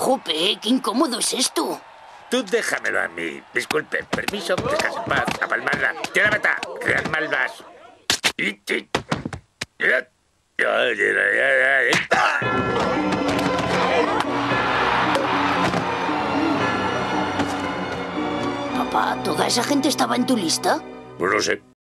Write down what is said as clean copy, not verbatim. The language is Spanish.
Jope, qué incómodo es esto. Tú déjamelo a mí. Disculpe, permiso, dejas en paz, a palmarla. ¡Tira la mata! ¡Crean malvas! Papá, ¿toda esa gente estaba en tu lista? No lo sé.